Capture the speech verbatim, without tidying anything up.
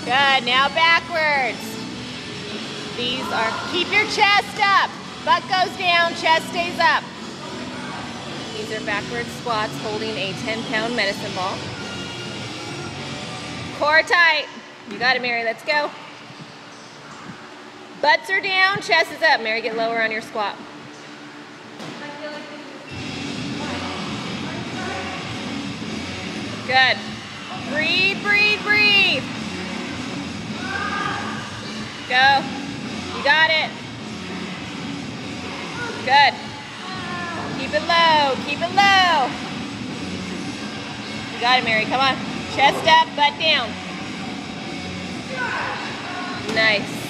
Good, now backwards. These are, keep your chest up. Butt goes down, chest stays up. These are backward squats holding a ten pound medicine ball. Core tight. You got it, Mary, let's go. Butts are down, chest is up. Mary, get lower on your squat. Good. Breathe, breathe, breathe. Go. You got it. Good. Keep it low, keep it low. You got it, Mary, come on. Chest up, butt down. Nice.